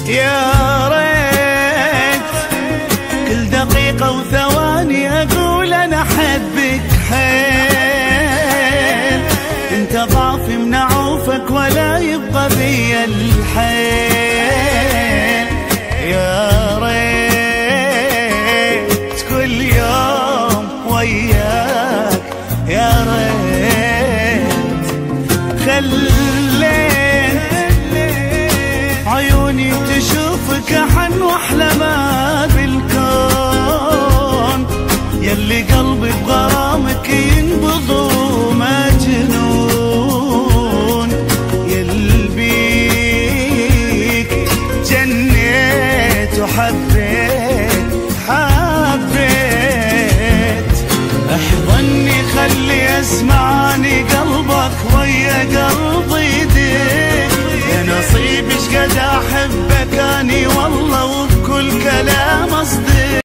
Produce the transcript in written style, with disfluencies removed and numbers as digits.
يا ريت كل دقيقة وثواني أقول أنا أحبك حيل، أنت ضعفي من عوفك ولا يبقى بي الحيل. يا ريت كل يوم وياك، يا ريت خلي